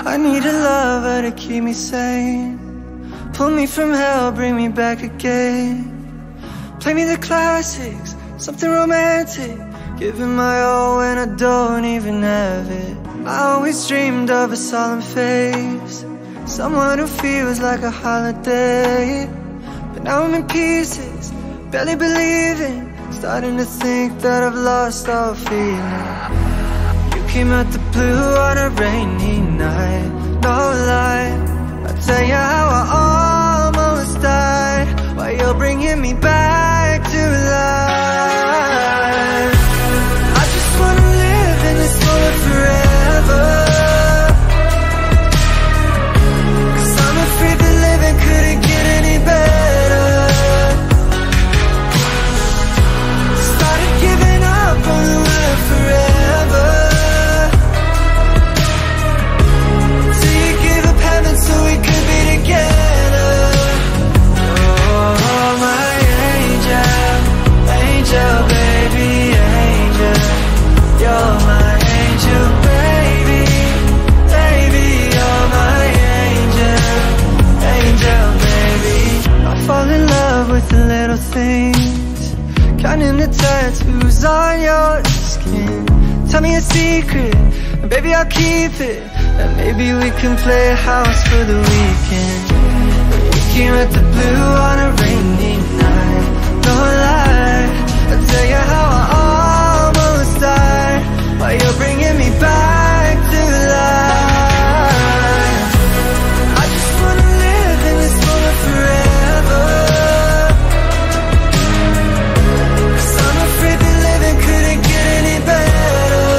I need a lover to keep me sane, pull me from hell, bring me back again. Play me the classics, something romantic, giving my all when I don't even have it. I always dreamed of a solemn face, someone who feels like a holiday. But now I'm in pieces, barely believing, starting to think that I've lost all feeling. You came out the blue on a rainy night, no lie, I'll tell you how I almost died, while you're bringing me back to life. I just wanna live in this moment forever, 'cause I'm afraid that living couldn't get any better. Started giving up on the word forever, till you gave up heaven so we could be together. Oh, my angel, angel, baby, angel, you're my angel, baby, baby, you're my angel, angel, baby. I fall in love with the little things, counting the tattoos on your skin. Tell me a secret, and baby I'll keep it, and maybe we can play a house for the weekend. We came at the blue on a rainy night, no lie, I'll tell you how I almost died, while you're bringing me back to life. I just wanna live in this moment forever, 'cause I'm afraid that living couldn't get any better.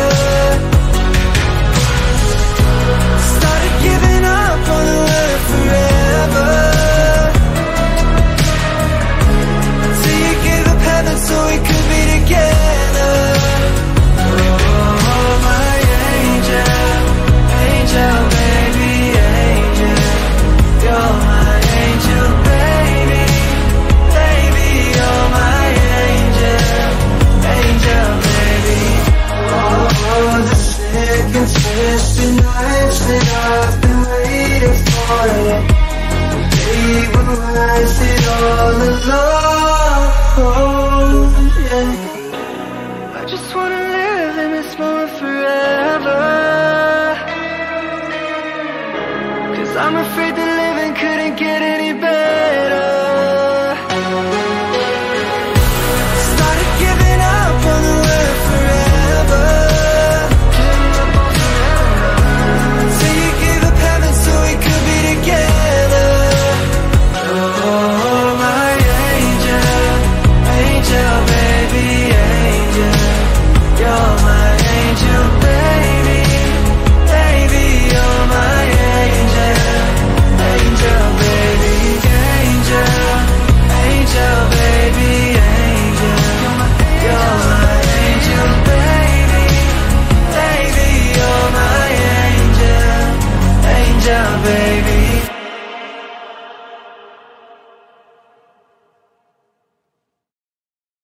Started giving up on the word forever, till you gave up heaven so we could be together. Oh, my angel, angel, baby, angel, you're my angel, baby, baby, you're my angel, angel, baby. Oh, the sick and twisted nights that I've been waiting for you, they were worth it all alone.